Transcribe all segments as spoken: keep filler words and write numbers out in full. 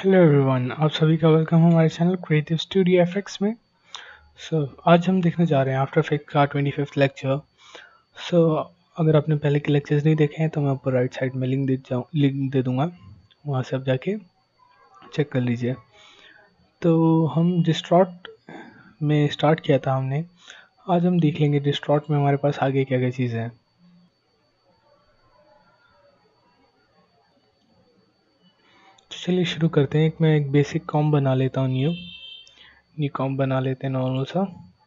Hello everyone, आप सभी का वेलकम हमारे चैनल क्रिएटिव स्टूडियो एफएक्स में। सो so, आज हम देखने जा रहे हैं आफ्टर इफेक्ट का ट्वेंटी फिफ्थ लेक्चर। सो अगर आपने पहले के लेक्चर्स नहीं देखे हैं तो मैं ऊपर राइट साइड में लिंक दे जाऊँ लिंक दे दूँगा, वहाँ से आप जाके चेक कर लीजिए। तो हम डिस्ट्रॉट में स्टार्ट किया था हमने, आज हम देख लेंगे डिस्ट्रॉट में हमारे पास आगे क्या क्या चीज़ें हैं। तो चलिए शुरू करते हैं। एक मैं एक बेसिक कॉम बना लेता हूँ, न्यू न्यू कॉम बना लेते हैं नॉर्मल सा,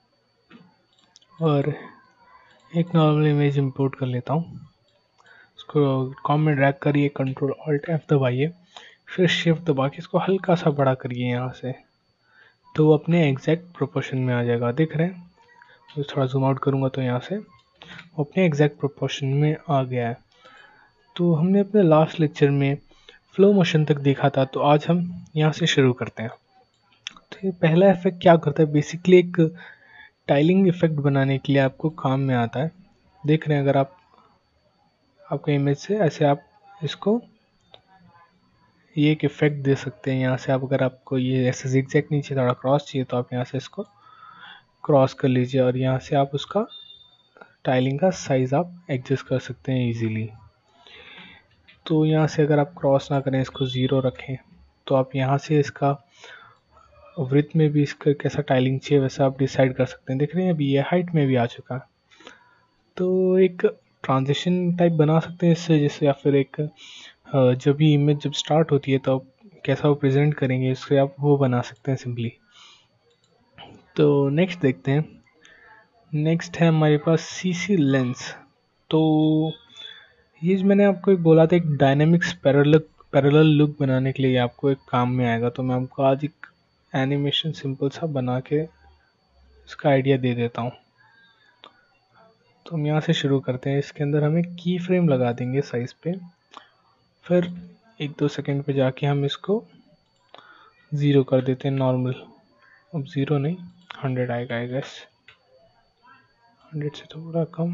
और एक नॉर्मल इमेज इंपोर्ट कर लेता हूँ। इसको कॉम में ड्रैग करिए, कंट्रोल ऑल्ट एफ दबाइए, फिर शिफ्ट दबा के इसको हल्का सा बड़ा करिए यहाँ से, तो वो अपने एग्जैक्ट प्रोपोर्शन में आ जाएगा। देख रहे हैं, तो थोड़ा जूम आउट करूँगा तो यहाँ से वो अपने एग्जैक्ट प्रोपोर्शन में आ गया है। तो हमने अपने लास्ट लेक्चर में फ्लो मोशन तक देखा था, तो आज हम यहाँ से शुरू करते हैं। तो ये पहला इफेक्ट क्या करता है, बेसिकली एक टाइलिंग इफेक्ट बनाने के लिए आपको काम में आता है। देख रहे हैं, अगर आप आपके इमेज से ऐसे आप इसको ये एक इफेक्ट दे सकते हैं। यहाँ से आप अगर आपको ये ऐसे जिगजैग नीचे थोड़ा क्रॉस चाहिए तो आप यहाँ से इसको क्रॉस कर लीजिए, और यहाँ से आप उसका टाइलिंग का साइज आप एडजस्ट कर सकते हैं इजीली। तो यहाँ से अगर आप क्रॉस ना करें, इसको ज़ीरो रखें, तो आप यहाँ से इसका वृत्त में भी इसका कैसा टाइलिंग चाहिए वैसा आप डिसाइड कर सकते हैं। देख रहे हैं अभी ये हाइट में भी आ चुका है। तो एक ट्रांजिशन टाइप बना सकते हैं इससे, जैसे, या फिर एक जब भी इमेज जब स्टार्ट होती है तो कैसा वो प्रेजेंट करेंगे इससे आप वो बना सकते हैं सिंपली। तो नेक्स्ट देखते हैं। नेक्स्ट है हमारे पास सीसी लेंस। तो ये जो मैंने आपको एक बोला था, एक डायनेमिक्स पैरेलल पैरेलल लुक बनाने के लिए आपको एक काम में आएगा। तो मैं आपको आज एक एनिमेशन सिंपल सा बना के इसका आइडिया दे देता हूँ। तो हम यहाँ से शुरू करते हैं। इसके अंदर हम एक की फ्रेम लगा देंगे साइज पे, फिर एक दो सेकंड पे जाके हम इसको ज़ीरो कर देते हैं नॉर्मल। अब ज़ीरो नहीं, हंड्रेड आएगा आई गेस, हंड्रेड से थोड़ा कम।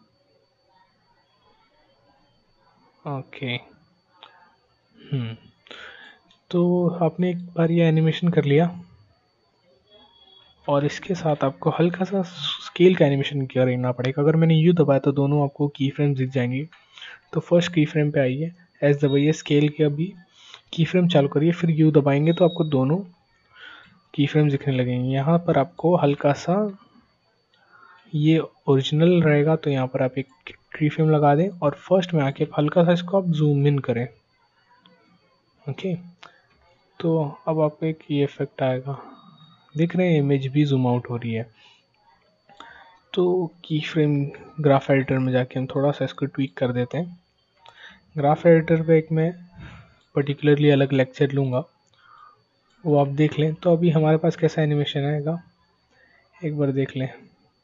ओके, हम्म तो आपने एक बार ये एनिमेशन कर लिया, और इसके साथ आपको हल्का सा स्केल का एनिमेशन करना पड़ेगा। अगर मैंने यू दबाया तो दोनों आपको की फ्रेम दिख जाएंगी। तो फर्स्ट की फ्रेम पे आइए, एस दबाइए, स्केल के अभी की फ्रेम चालू करिए, फिर यू दबाएंगे तो आपको दोनों की फ्रेम दिखने लगेंगे। यहाँ पर आपको हल्का सा ये ओरिजिनल रहेगा, तो यहाँ पर आप एक की फ्रेम लगा दें, और फर्स्ट में आके हल्का सा इसको आप जूम इन करें। ओके, तो अब आपको एक ये इफेक्ट आएगा, देख रहे हैं इमेज भी जूम आउट हो रही है। तो की फ्रेम ग्राफ एडिटर में जाके हम थोड़ा सा इसको ट्वीक कर देते हैं। ग्राफ एडिटर पे एक मैं पर्टिकुलरली अलग लेक्चर लूँगा, वो आप देख लें। तो अभी हमारे पास कैसा एनिमेशन आएगा एक बार देख लें।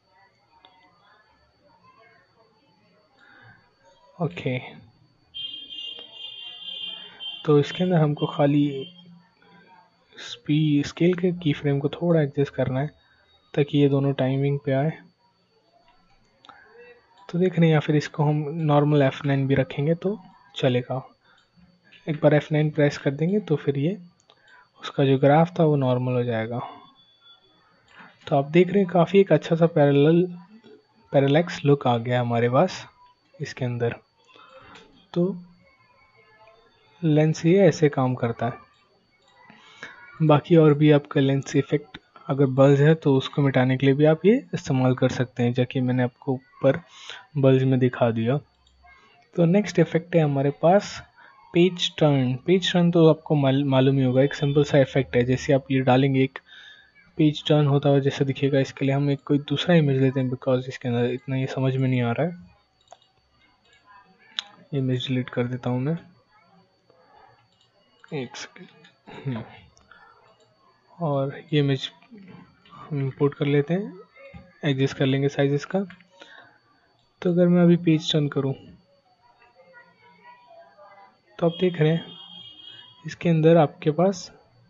ओके, तो इसके अंदर हमको खाली स्पी स्केल के की फ्रेम को थोड़ा एडजस्ट करना है ताकि ये दोनों टाइमिंग पे आए। तो देख रहे हैं, या फिर इसको हम नॉर्मल एफ नाइन भी रखेंगे तो चलेगा। एक बार एफ नाइन प्रेस कर देंगे तो फिर ये उसका जो ग्राफ था वो नॉर्मल हो जाएगा। तो आप देख रहे हैं काफ़ी एक अच्छा सा पैरेलल पैरेलैक्स लुक आ गया हमारे पास इसके अंदर। तो लेंस ये ऐसे काम करता है। बाकी और भी आपका लेंस इफेक्ट अगर बल्ज है तो उसको मिटाने के लिए भी आप ये इस्तेमाल कर सकते हैं, जबकि मैंने आपको ऊपर बल्ज में दिखा दिया। तो नेक्स्ट इफेक्ट है हमारे पास पेज टर्न। पेज टर्न तो आपको मालूम ही होगा, एक सिंपल सा इफेक्ट है। जैसे आप ये डालेंगे एक पेज टर्न होता हुआ जैसे दिखेगा। इसके लिए हम एक कोई दूसरा इमेज लेते हैं, बिकॉज इसके अंदर इतना ये समझ में नहीं आ रहा है। इमेज डिलीट कर देता हूँ मैं, एक सेकेंड, और ये इमेज हम इंपोर्ट कर लेते हैं, एडजस्ट कर लेंगे साइज इसका। तो अगर मैं अभी पेज टर्न करूँ तो आप देख रहे हैं इसके अंदर आपके पास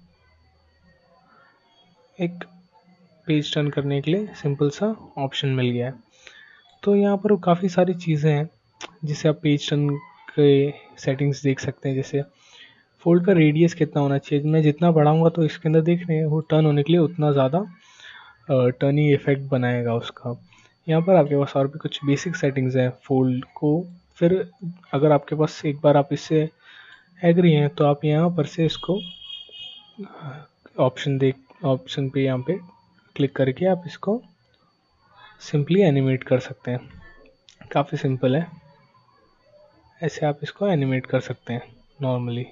एक पेज टर्न करने के लिए सिंपल सा ऑप्शन मिल गया है। तो यहाँ पर काफ़ी सारी चीज़ें हैं जिसे आप पेज टर्न के सेटिंग्स देख सकते हैं। जैसे फोल्ड का रेडियस कितना होना चाहिए, मैं जितना बढ़ाऊंगा तो इसके अंदर देख रहे हैं वो टर्न होने के लिए उतना ज़्यादा टर्निंग इफेक्ट बनाएगा उसका। यहाँ पर आपके पास और भी कुछ बेसिक सेटिंग्स हैं फोल्ड को। फिर अगर आपके पास एक बार आप इससे एग्री हैं तो आप यहाँ पर से इसको ऑप्शन देख ऑप्शन पे यहाँ पे क्लिक करके आप इसको सिंपली एनिमेट कर सकते हैं। काफ़ी सिंपल है, ऐसे आप इसको एनिमेट कर सकते हैं नॉर्मली।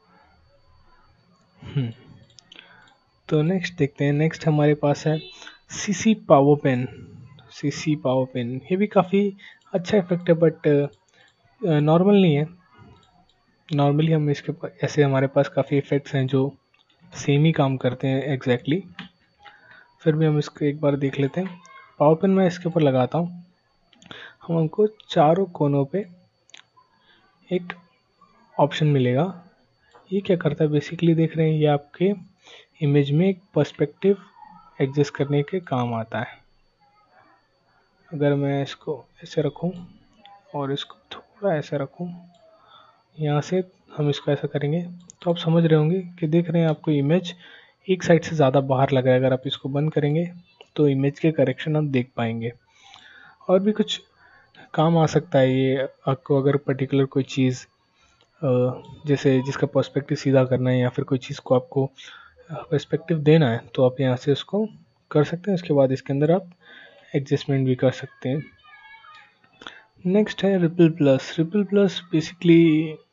तो नेक्स्ट देखते हैं। नेक्स्ट हमारे पास है CC power pen. CC power pen ये भी काफ़ी अच्छा इफेक्ट है, बट नॉर्मल नहीं है। नॉर्मली हम इसके ऐसे हमारे पास काफ़ी इफेक्ट्स हैं जो सेम ही काम करते हैं एग्जैक्टली exactly. फिर भी हम इसको एक बार देख लेते हैं। पावर पेन मैं इसके ऊपर लगाता हूँ, हम हमको चारों कोनों पे एक ऑप्शन मिलेगा। ये क्या करता है बेसिकली देख रहे हैं, ये आपके इमेज में एक पर्सपेक्टिव एडजस्ट करने के काम आता है। अगर मैं इसको ऐसे रखूं और इसको थोड़ा ऐसे रखूं, यहाँ से हम इसको ऐसा करेंगे तो आप समझ रहे होंगे कि देख रहे हैं आपको इमेज एक साइड से ज़्यादा बाहर लग रहा है। अगर आप इसको बंद करेंगे तो इमेज के करेक्शन आप देख पाएंगे। और भी कुछ काम आ सकता है ये आपको, अगर पर्टिकुलर कोई चीज़ जैसे जिसका पर्सपेक्टिव सीधा करना है या फिर कोई चीज़ को आपको पर्सपेक्टिव देना है तो आप यहाँ से उसको कर सकते हैं। उसके बाद इसके अंदर आप एडजस्टमेंट भी कर सकते हैं। नेक्स्ट है ripple plus. Ripple plus basically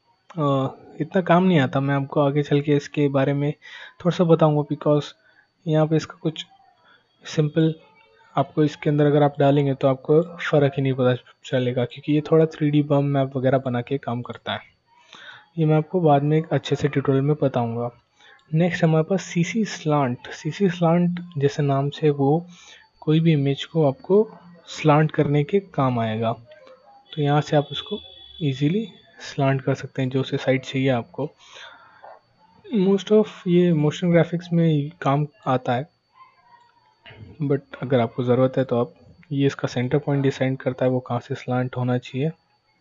इतना काम नहीं आता, मैं आपको आगे चल के इसके बारे में थोड़ा सा बताऊंगा, बिकॉज यहाँ पे इसका कुछ सिंपल आपको इसके अंदर अगर आप डालेंगे तो आपको फ़र्क ही नहीं पता चलेगा, क्योंकि ये थोड़ा थ्री डी बम मैप वगैरह बना के काम करता है। ये मैं आपको बाद में एक अच्छे से ट्यूटोरियल में बताऊंगा। नेक्स्ट हमारे पास सीसी स्लांट। सीसी स्लांट जैसे नाम से वो कोई भी इमेज को आपको स्लांट करने के काम आएगा। तो यहाँ से आप उसको इजीली स्लांट कर सकते हैं जो से साइड चाहिए आपको। मोस्ट ऑफ ये मोशन ग्राफिक्स में काम आता है, बट अगर आपको ज़रूरत है तो आप ये इसका सेंटर पॉइंट डिसाइड करता है वो कहाँ से स्लांट होना चाहिए।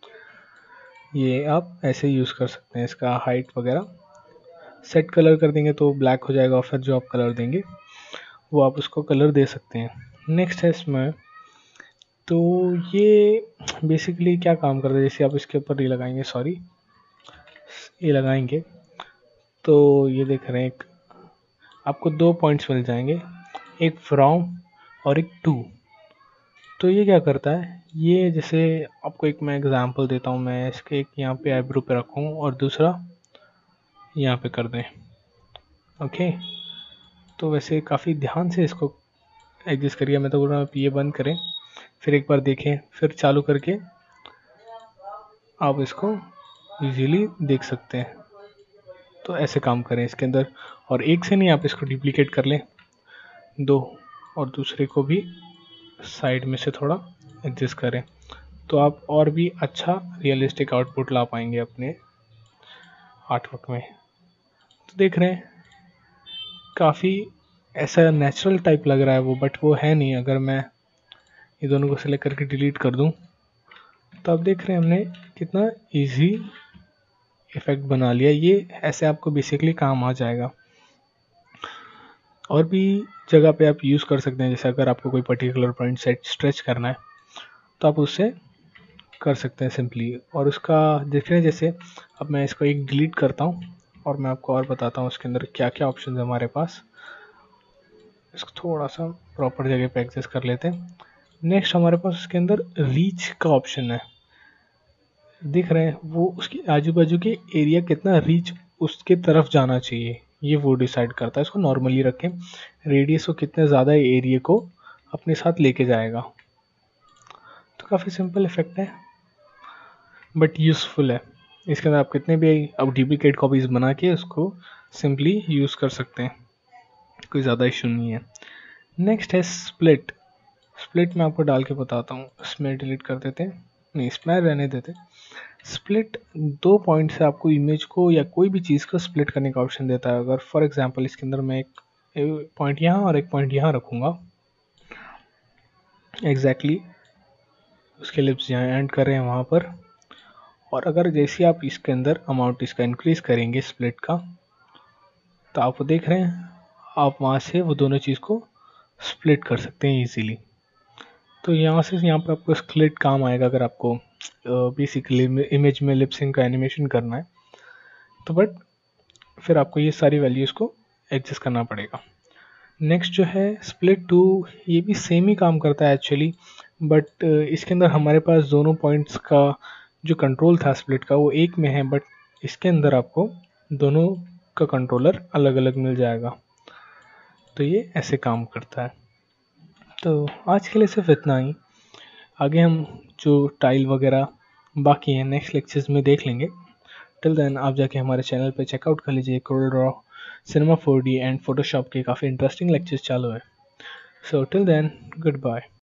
ये आप ऐसे यूज़ कर सकते हैं। इसका हाइट वगैरह सेट कलर कर देंगे तो ब्लैक हो जाएगा, और फिर जो आप कलर देंगे वो आप उसको कलर दे सकते हैं। नेक्स्ट है इसमें, तो ये बेसिकली क्या काम करता है, जैसे आप इसके ऊपर ये लगाएंगे, सॉरी ये लगाएंगे तो ये देख रहे हैं एक आपको दो पॉइंट्स मिल जाएंगे, एक फ्रॉम और एक टू। तो ये क्या करता है, ये जैसे आपको एक मैं एग्जांपल देता हूँ। मैं इसके एक यहाँ पे आईब्रो पे रखूँ और दूसरा यहाँ पे कर दें, ओके। तो वैसे काफ़ी ध्यान से इसको एडजस्ट करिए। मैं तो बोल रहा हूँ ये बंद करें, फिर एक बार देखें, फिर चालू करके आप इसको इजीली देख सकते हैं। तो ऐसे काम करें इसके अंदर, और एक से नहीं आप इसको डुप्लीकेट कर लें दो, और दूसरे को भी साइड में से थोड़ा एडजस्ट करें, तो आप और भी अच्छा रियलिस्टिक आउटपुट ला पाएंगे अपने आर्टवर्क में। तो देख रहे हैं काफ़ी ऐसा नेचुरल टाइप लग रहा है वो, बट वो है नहीं। अगर मैं ये दोनों को सिलेक्ट करके डिलीट कर दूं तो आप देख रहे हैं हमने कितना इजी इफेक्ट बना लिया। ये ऐसे आपको बेसिकली काम आ जाएगा। और भी जगह पे आप यूज़ कर सकते हैं, जैसे अगर आपको कोई पर्टिकुलर पॉइंट सेट स्ट्रेच करना है तो आप उससे कर सकते हैं सिंपली। और उसका देख रहे हैं, जैसे अब मैं इसको एक डिलीट करता हूँ और मैं आपको और बताता हूँ उसके अंदर क्या क्या ऑप्शन है हमारे पास। इसको थोड़ा सा प्रॉपर जगह पे एक्सेस कर लेते हैं। नेक्स्ट हमारे पास उसके अंदर रीच का ऑप्शन है, दिख रहे हैं वो उसकी आजू बाजू के एरिया कितना रीच उसके तरफ जाना चाहिए, ये वो डिसाइड करता है। इसको नॉर्मली रखें, रेडियस को कितने ज़्यादा एरिया को अपने साथ लेके जाएगा। तो काफ़ी सिंपल इफेक्ट है बट यूज़फुल है। इसके अंदर आप कितने भी अब डुप्लीकेट कॉपीज़ बना के उसको सिंपली यूज़ कर सकते हैं, कोई ज़्यादा इशू नहीं है। नेक्स्ट है स्प्लिट। स्प्लिट मैं आपको डाल के बताता हूँ। इसमें डिलीट कर देते हैं, नहीं इसमें रहने देते। स्प्लिट दो पॉइंट से आपको इमेज को या कोई भी चीज़ को स्प्लिट करने का ऑप्शन देता है। अगर फॉर एग्जांपल इसके अंदर मैं एक पॉइंट यहाँ और एक पॉइंट यहाँ रखूँगा, एग्जैक्टली उसके लिप्स जहाँ एंड कर रहे हैं वहाँ पर, और अगर जैसे आप इसके अंदर अमाउंट इसका इंक्रीज करेंगे स्प्लिट का, तो आप देख रहे हैं आप वहाँ से वो दोनों चीज़ को स्प्लिट कर सकते हैं इजीली। तो यहाँ से यहाँ पर आपको स्प्लिट काम आएगा अगर आपको बेसिकली इमेज में लिपसिंग का एनिमेशन करना है तो, बट फिर आपको ये सारी वैल्यूज़ को एडजस्ट करना पड़ेगा। नेक्स्ट जो है स्प्लिट टू, ये भी सेम ही काम करता है एक्चुअली, बट इसके अंदर हमारे पास दोनों पॉइंट्स का जो कंट्रोल था स्प्लिट का वो एक में है, बट इसके अंदर आपको दोनों का कंट्रोलर अलग अलग मिल जाएगा। तो ये ऐसे काम करता है। तो आज के लिए सिर्फ इतना ही, आगे हम जो टाइल वगैरह बाकी हैं नेक्स्ट लेक्चर्स में देख लेंगे। टिल देन आप जाके हमारे चैनल पे चेकआउट कर लीजिए, Corel Draw, cinema four D and Photoshop के काफ़ी इंटरेस्टिंग लेक्चर्स चालू है। So till then good bye.